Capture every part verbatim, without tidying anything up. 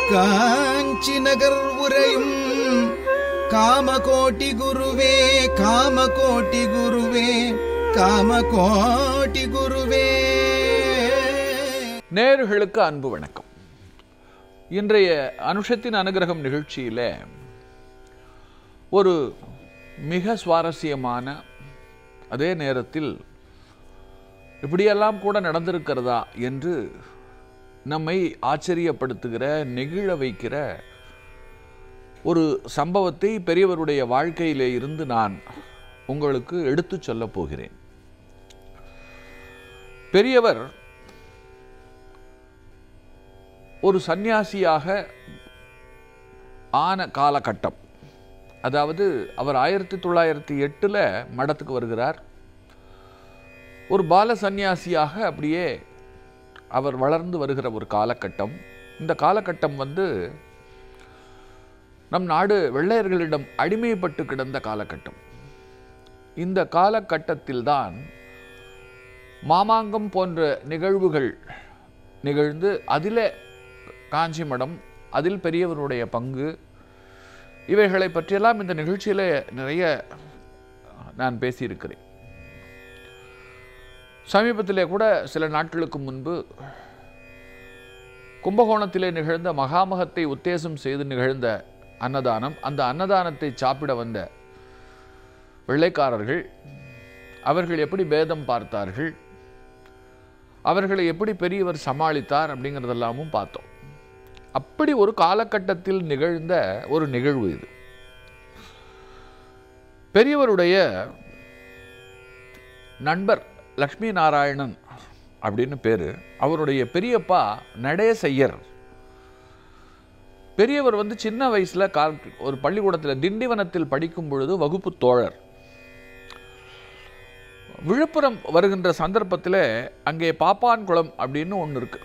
காஞ்சி நகர் உரையும் காமகோட்டி குருவே காமகோட்டி குருவே காமகோட்டி குருவே. நேயர்களுக்கு அன்பு வணக்கம். இன்றைய அனுஷத்தின் அனுகிரகம் நிகழ்ச்சியில ஒரு மிக சுவாரஸ்யமான, அதே நேரத்தில் இப்படியெல்லாம் கூட நடந்திருக்கிறதா என்று நம்மை ஆச்சரியப்படுத்துகிற, நெகிழ வைக்கிற ஒரு சம்பவத்தை பெரியவருடைய வாழ்க்கையிலே இருந்து நான் உங்களுக்கு எடுத்து சொல்ல போகிறேன். பெரியவர் ஒரு சந்நியாசியாக ஆன காலகட்டம், அதாவது அவர் ஆயிரத்தி தொள்ளாயிரத்தி எட்டுல மடத்துக்கு வருகிறார். ஒரு பால சந்நியாசியாக அப்படியே அவர் வளர்ந்து வருகிற ஒரு காலகட்டம். இந்த காலகட்டம் வந்து நம் நாடு வெள்ளையர்களிடம் அடிமைப்பட்டு கிடந்த காலகட்டம். இந்த காலகட்டத்தில்தான் மாமாங்கம் போன்ற நிகழ்வுகள் நிகழ்ந்து, அதில் காஞ்சி மடம், அதில் பெரியவருடைய பங்கு, இவைகளை பற்றியெல்லாம் இந்த நிகழ்ச்சியில் நிறைய நான் பேசியிருக்கிறேன். சமீபத்திலே கூட சில நாட்களுக்கு முன்பு கும்பகோணத்திலே நிகழ்ந்த மகாமகத்தை உத்தேசம் செய்து நிகழ்ந்த அன்னதானம், அந்த அன்னதானத்தை சாப்பிட வந்த வெள்ளைக்காரர்கள் அவர்கள் எப்படி பேதம் பார்த்தார்கள், அவர்களை எப்படி பெரியவர் சமாளித்தார் அப்படிங்கிறதெல்லாமும் பார்த்தோம். அப்படி ஒரு காலகட்டத்தில் நிகழ்ந்த ஒரு நிகழ்வு இது. பெரியவருடைய நண்பர் லக்ஷ்மி நாராயணன் அப்படின்னு பேரு. அவருடைய பெரியப்பா நடேசையர். பெரியவர் வந்து சின்ன வயசுல ஒரு பள்ளிக்கூடத்தில் திண்டிவனத்தில் படிக்கும் பொழுது வகுப்பு தோழர். விழுப்புரம் வருகின்ற சந்தர்ப்பத்தில் அங்கே பாப்பான்குளம் அப்படின்னு ஒன்று இருக்கு.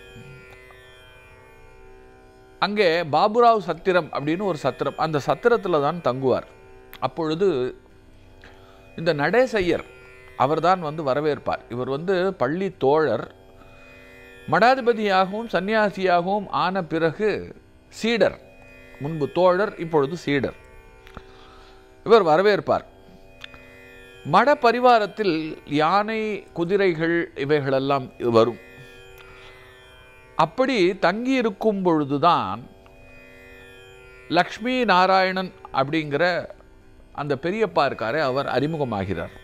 அங்கே பாபுராவ் சத்திரம் அப்படின்னு ஒரு சத்திரம், அந்த சத்திரத்தில் தான் தங்குவார். அப்பொழுது இந்த நடேசையர் அவர்தான் வந்து வரவேற்பார். இவர் வந்து பள்ளி தோழர், மடாதிபதியாகவும் சன்னியாசியாகவும் ஆன பிறகு சீடர். முன்பு தோழர், இப்பொழுது சீடர். இவர் வரவேற்பார். மட பரிவாரத்தில் யானை, குதிரைகள் இவைகளெல்லாம் வரும். அப்படி தங்கி இருக்கும் பொழுதுதான் லக்ஷ்மி நாராயணன் அப்படிங்கிற அந்த பெரியப்பா இருக்காரே, அவர் அறிமுகமாகிறார்.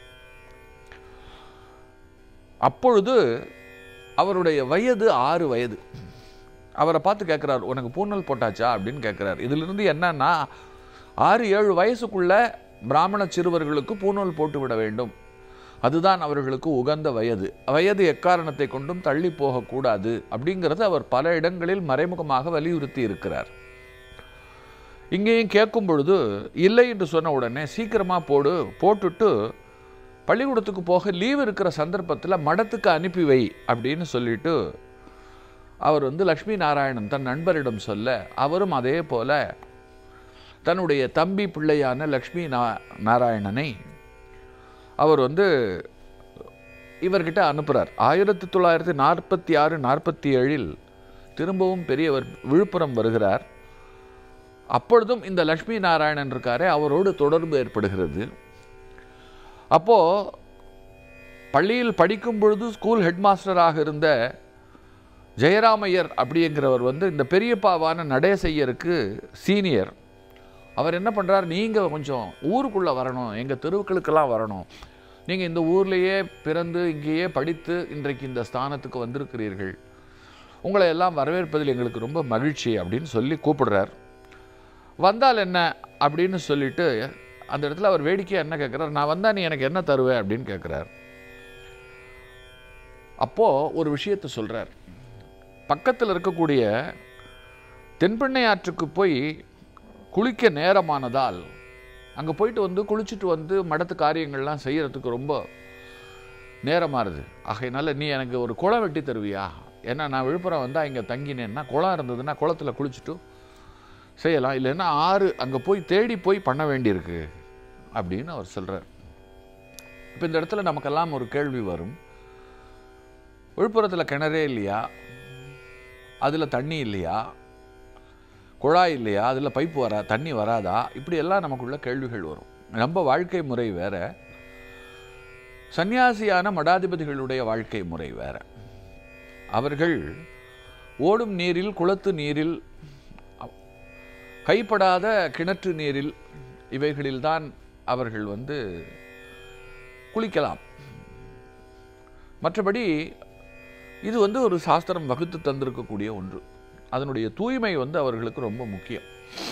அப்பொழுது அவருடைய வயது ஆறு வயது. அவரை பார்த்து கேட்குறார், உனக்கு பூணல் போட்டாச்சா அப்படின்னு கேட்குறார். இதிலிருந்து என்னன்னா, ஆறு ஏழு வயசுக்குள்ள பிராமண சிறுவர்களுக்கு பூணல் போட்டு விட வேண்டும், அதுதான் அவர்களுக்கு உகந்த வயது, வயது எக்காரணத்தை கொண்டும் தள்ளி போகக்கூடாது அப்படிங்கிறது அவர் பல இடங்களில் மறைமுகமாக வலியுறுத்தி இருக்கிறார். இங்கேயும் கேட்கும் பொழுது இல்லை என்று சொன்ன உடனே சீக்கிரமாக போடு, போட்டுட்டு பள்ளிக்கூடத்துக்கு போக லீவ் இருக்கிற சந்தர்ப்பத்தில் மடத்துக்கு அனுப்பி வை அப்படின்னு சொல்லிட்டு அவர் வந்து லக்ஷ்மி நாராயணன் தன் நண்பரிடம் சொல்ல, அவரும் அதே போல தன்னுடைய தம்பி பிள்ளையான லக்ஷ்மி நா நாராயணனை அவர் வந்து இவர்கிட்ட அனுப்புகிறார். ஆயிரத்தி தொள்ளாயிரத்தி நாற்பத்தி ஆறு நாற்பத்தி ஏழில் திரும்பவும் பெரியவர் விழுப்புரம் வருகிறார். அப்பொழுதும் இந்த லக்ஷ்மி நாராயணன் இருக்காரே, அவரோடு தொடர்பு ஏற்படுகிறது. அப்போது பள்ளியில் படிக்கும் பொழுது ஸ்கூல் ஹெட்மாஸ்டராக இருந்த ஜெயராமையர் அப்படிங்கிறவர் வந்து இந்த பெரியப்பாவான நடேசையருக்கு சீனியர். அவர் என்ன பண்ணுறார், நீங்கள் கொஞ்சம் ஊருக்குள்ளே வரணும், எங்கள் தெருவுக்களுக்கெல்லாம் வரணும், நீங்கள் இந்த ஊர்லேயே பிறந்து இங்கேயே படித்து இன்றைக்கு இந்த ஸ்தானத்துக்கு வந்திருக்கிறீர்கள், உங்களை எல்லாம் வரவேற்பதில் எங்களுக்கு ரொம்ப மகிழ்ச்சி அப்படின்னு சொல்லி கூப்பிடுறார். வந்தால் என்ன அப்படின்னு சொல்லிட்டு அந்த இடத்துல அவர் வேடிக்கையாக என்ன கேட்குறார், நான் வந்தால் நீ எனக்கு என்ன தருவேன் அப்படின்னு கேட்குறார். அப்போது ஒரு விஷயத்தை சொல்கிறார். பக்கத்தில் இருக்கக்கூடிய தென்பெண்ணை ஆற்றுக்கு போய் குளிக்க நேரமானதால் அங்கே போயிட்டு வந்து குளிச்சுட்டு வந்து மடத்து காரியங்கள்லாம் செய்கிறதுக்கு ரொம்ப நேரமாகுது, ஆகையினால நீ எனக்கு ஒரு குளம் வெட்டி தருவியா, ஏன்னா நான் விழுப்புரம் வந்தால் இங்கே தங்கினேன்னா குளம் இருந்ததுன்னா குளத்தில் குளிச்சுட்டு செய்யலாம், இல்லைன்னா ஆறு அங்கே போய் தேடி போய் பண்ண வேண்டியிருக்கு அப்படின்னு அவர் சொல்கிறார். இப்போ இந்த இடத்துல நமக்கெல்லாம் ஒரு கேள்வி வரும், விழுப்புரத்தில் கிணறே இல்லையா, அதில் தண்ணி இல்லையா, குழாய் இல்லையா, அதில் பைப்பு வரா, தண்ணி வராதா, இப்படியெல்லாம் நமக்குள்ள கேள்விகள் வரும். நம்ம வாழ்க்கை முறை வேற, சன்னியாசியான மடாதிபதிகளுடைய வாழ்க்கை முறை வேற. அவர்கள் ஓடும் நீரில், குளத்து நீரில், கைப்படாத கிணற்று நீரில், இவைகளில்தான் அவர்கள் வந்து குளிக்கலாம். மற்றபடி இது வந்து ஒரு சாஸ்திரம் வகுத்து தந்திருக்கக்கூடிய ஒன்று. அதனுடைய தூய்மை வந்து அவர்களுக்கு ரொம்ப முக்கியம்.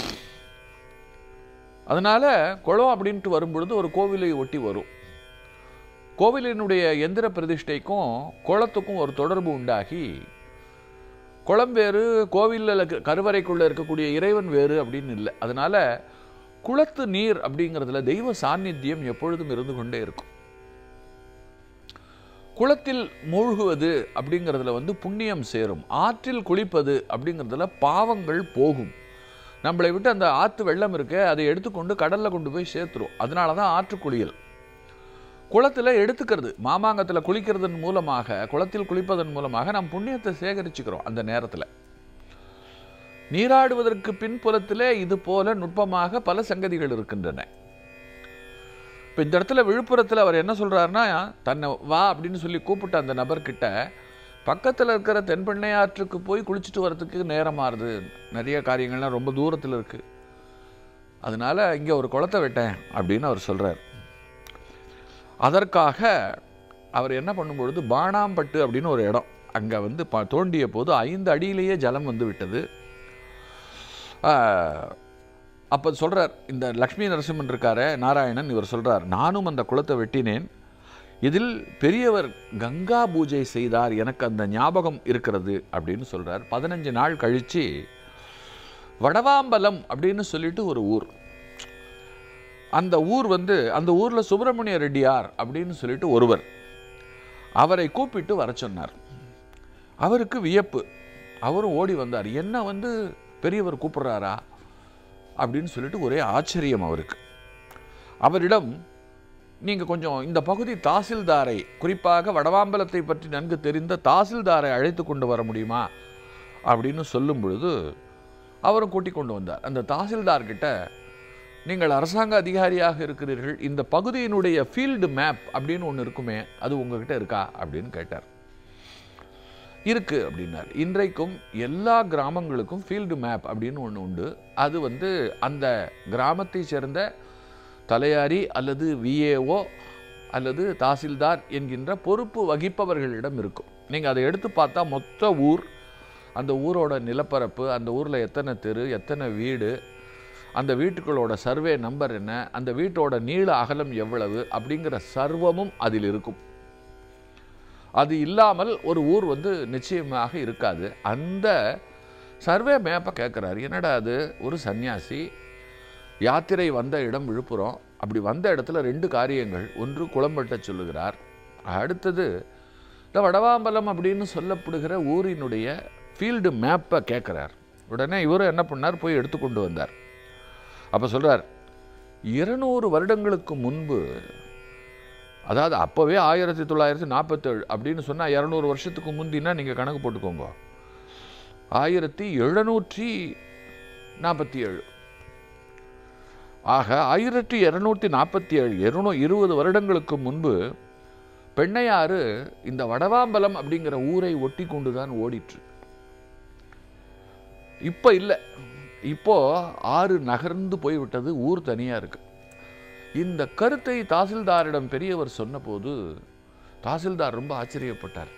அதனால குளம் அப்படின்ட்டு வரும்பொழுது ஒரு கோவிலை ஒட்டி வரும். கோவிலினுடைய எந்திர பிரதிஷ்டைக்கும் குளத்துக்கும் ஒரு தொடர்பு உண்டாகி, குளம் வேறு, கோவிலில் கருவறைக்குள்ள இருக்கக்கூடிய இறைவன் வேறு அப்படின்னு இல்லை. அதனால குளத்து நீர் அப்படிங்கிறதுல தெய்வ சாநித்தியம் எப்பொழுதும் இருந்து கொண்டே இருக்கும். குளத்தில் மூழ்குவது அப்படிங்கிறதுல வந்து புண்ணியம் சேரும். ஆற்றில் குளிப்பது அப்படிங்கிறதுல பாவங்கள் போகும். நம்மளை விட்டு அந்த ஆற்று வெள்ளம் இருக்க அதை எடுத்துக்கொண்டு கடலில் கொண்டு போய் சேர்த்துரும். அதனால தான் ஆற்று குளியல். குளத்தில் எடுத்துக்கிறது, மாமாங்கத்தில் குளிக்கிறதன் மூலமாக, குளத்தில் குளிப்பதன் மூலமாக நாம் புண்ணியத்தை சேகரிச்சுக்கிறோம். அந்த நேரத்தில் நீராடுவதற்கு பின்புலத்திலே இது போல நுட்பமாக பல சங்கதிகள் இருக்கின்றன. இப்போ இந்த இடத்துல விழுப்புரத்தில் அவர் என்ன சொல்கிறாருன்னா, தன்னை வா அப்படின்னு சொல்லி கூப்பிட்ட அந்த நபர்கிட்ட பக்கத்தில் இருக்கிற தென்பெண்ணை ஆற்றுக்கு போய் குளிச்சுட்டு வரத்துக்கு நேரமாகுது, நிறைய காரியங்கள்லாம் ரொம்ப தூரத்தில் இருக்குது, அதனால் இங்கே ஒரு குளத்தை வெட்டேன் அப்படின்னு அவர் சொல்கிறார். அதற்காக அவர் என்ன பண்ணும்பொழுது, பாணாம்பட்டு அப்படின்னு ஒரு இடம், அங்கே வந்து ப தோண்டிய போது ஐந்து அடியிலேயே ஜலம் வந்து விட்டது. அப்போ சொல்கிறார், இந்த லக்ஷ்மி நரசிம்மன் இருக்கார நாராயணன், இவர் சொல்கிறார், நானும் அந்த குளத்தை வெட்டினேன், இதில் பெரியவர் கங்கா பூஜை செய்தார், எனக்கு அந்த ஞாபகம் இருக்கிறது அப்படின்னு சொல்கிறார். பதினஞ்சு நாள் கழித்து வடவாம்பலம் அப்படின்னு சொல்லிட்டு ஒரு ஊர், அந்த ஊர் வந்து அந்த ஊரில் சுப்பிரமணிய ரெட்டியார் அப்படின்னு சொல்லிட்டு ஒருவர், அவரை கூப்பிட்டு வர சொன்னார். அவருக்கு வியப்பு, அவரும் ஓடி வந்தார். என்ன வந்து பெரியவர் கூப்பிடுறாரா அப்படின்னு சொல்லிட்டு ஒரே ஆச்சரியம் அவருக்கு. அவரிடம், நீங்கள் கொஞ்சம் இந்த பகுதி தாசில்தாரை, குறிப்பாக வடவாம்பலத்தை பற்றி நன்கு தெரிந்த தாசில்தாரை அழைத்து கொண்டு வர முடியுமா அப்படின்னு சொல்லும் பொழுது அவரும் கூட்டிக் கொண்டு வந்தார். அந்த தாசில்தார்கிட்ட, நீங்கள் அரசாங்க அதிகாரியாக இருக்கிறீர்கள், இந்த பகுதியினுடைய ஃபீல்டு மேப் அப்படின்னு ஒன்று இருக்குமே, அது உங்ககிட்ட இருக்கா அப்படின்னு கேட்டார். இருக்கு அப்படின்னார். இன்றைக்கும் எல்லா கிராமங்களுக்கும் ஃபீல்டு மேப் அப்படின்னு ஒன்று உண்டு. அது வந்து அந்த கிராமத்தை சேர்ந்த தலையாரி அல்லது விஏஓ அல்லது தாசில்தார் என்கின்ற பொறுப்பு வகிப்பவர்களிடம் இருக்கும். நீங்கள் அதை எடுத்து பார்த்தா மொத்த ஊர், அந்த ஊரோட நிலப்பரப்பு, அந்த ஊரில் எத்தனை தெரு, எத்தனை வீடு, அந்த வீட்டுகளோட சர்வே நம்பர் என்ன, அந்த வீட்டோட நீள அகலம் எவ்வளவு அப்படிங்கிற சர்வமும் அதில் இருக்கும். அது இல்லாமல் ஒரு ஊர் வந்து நிச்சயமாக இருக்காது. அந்த சர்வே மேப்பை கேட்குறாரு. என்னடா அது, ஒரு சன்னியாசி யாத்திரை வந்த இடம் விழுப்புரம், அப்படி வந்த இடத்துல ரெண்டு காரியங்கள், ஒன்று குளம்பட்ட சொல்லுகிறார், அடுத்தது இந்த வடவாம்பலம் அப்படின்னு சொல்லப்படுகிற ஊரினுடைய ஃபீல்டு மேப்பை கேட்குறார். உடனே இவரும் என்ன பண்ணார், போய் எடுத்துக்கொண்டு வந்தார். அப்போ சொல்கிறார், இருநூறு வருடங்களுக்கு முன்பு, அதாவது அப்போவே ஆயிரத்தி தொள்ளாயிரத்தி நாற்பத்தேழு அப்படின்னு சொன்னால் இரநூறு வருஷத்துக்கு முந்தினா நீங்கள் கணக்கு போட்டுக்கோங்க, ஆயிரத்தி எழுநூற்றி நாற்பத்தி ஏழு ஆக ஆயிரத்தி இரநூத்தி நாற்பத்தி ஏழு இருநூ இருபது வருடங்களுக்கு முன்பு பெண்ணையாறு இந்த வடவாம்பலம் அப்படிங்கிற ஊரை ஒட்டி கொண்டு தான் ஓடிற்று. இப்போ இல்லை, இப்போ ஆறு நகர்ந்து போய்விட்டது, ஊர் தனியாக இருக்கு. இந்த கருத்தை தாசில்தாரிடம் பெரியவர் சொன்னபோது தாசில்தார் ரொம்ப ஆச்சரியப்பட்டார்.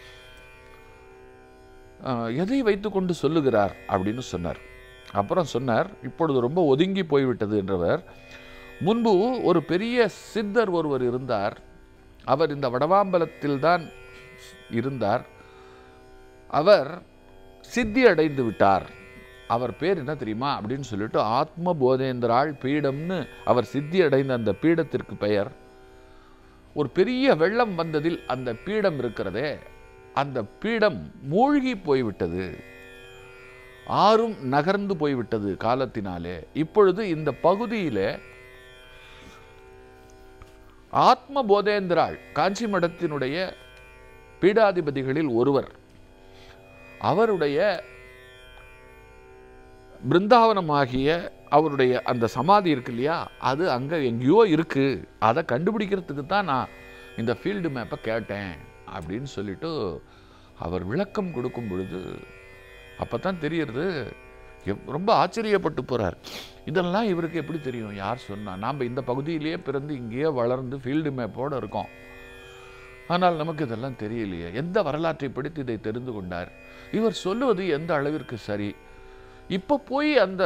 எதை வைத்துக்கொண்டு சொல்லுகிறார் அப்படின்னு சொன்னார். அப்புறம் சொன்னார், இப்பொழுது ரொம்ப ஒதுங்கி போய்விட்டது என்றவர், முன்பு ஒரு பெரிய சித்தர் ஒருவர் இருந்தார், அவர் இந்த வடவாம்பலத்தில்தான் இருந்தார், அவர் சித்தி அடைந்து விட்டார். அவர் பேர் என்ன தெரியுமா அப்படின்னு சொல்லிட்டு, ஆத்ம போதேந்திராள் பீடம்னு அவர் சித்தி அடைந்த அந்த பீடத்திற்கு பெயர். ஒரு பெரிய வெள்ளம் வந்ததில் அந்த பீடம் இருக்கிறதே, அந்த பீடம் மூழ்கி போய்விட்டது, ஆறும் நகர்ந்து போய்விட்டது காலத்தினாலே. இப்பொழுது இந்த பகுதியிலே ஆத்ம போதேந்திராள் காஞ்சி மடத்தினுடைய பீடாதிபதிகளில் ஒருவர், அவருடைய பிருந்தாவனமாகிய அவருடைய அந்த சமாதி இருக்கு இல்லையா, அது அங்கே எங்கேயோ இருக்குது, அதை கண்டுபிடிக்கிறதுக்கு தான் நான் இந்த ஃபீல்டு மேப்பை கேட்டேன் அப்படின்னு சொல்லிட்டு அவர் விளக்கம் கொடுக்கும் பொழுது அப்போ தான் தெரியறது. ரொம்ப ஆச்சரியப்பட்டு போகிறார். இதெல்லாம் இவருக்கு எப்படி தெரியும், யார் சொன்னால்? நாம் இந்த பகுதியிலேயே பிறந்து இங்கேயே வளர்ந்து ஃபீல்டு மேப்போடு இருக்கோம், ஆனால் நமக்கு இதெல்லாம் தெரியலையே. எந்த வரலாற்றை படித்து இதை தெரிந்து கொண்டார்? இவர் சொல்லுவது எந்த அளவிற்கு சரி? இப்போ போய் அந்த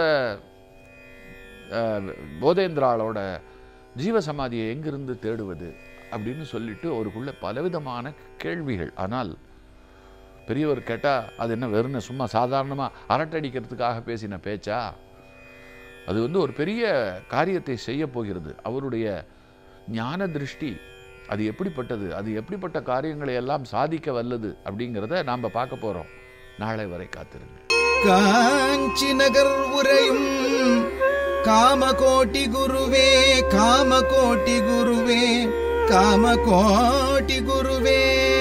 போதேந்திராளோட ஜீவசமாதியை எங்கிருந்து தேடுவது அப்படின்னு சொல்லிட்டு அவருக்குள்ள பலவிதமான கேள்விகள். ஆனால் பெரியவர் கேட்டால் அது என்ன வெறும் சும்மா சாதாரணமாக அரட்டடிக்கிறதுக்காக பேசின பேச்சா? அது வந்து ஒரு பெரிய காரியத்தை செய்ய போகிறது. அவருடைய ஞான திருஷ்டி அது எப்படிப்பட்டது, அது எப்படிப்பட்ட காரியங்களை எல்லாம் சாதிக்க வல்லது அப்படிங்கிறத நாம் பார்க்க போகிறோம். நாளை வரை காத்திருங்க. காஞ்சி நகர் உரையும் காமகோட்டி குருவே, காமகோட்டி குருவே, காமகோட்டி குருவே.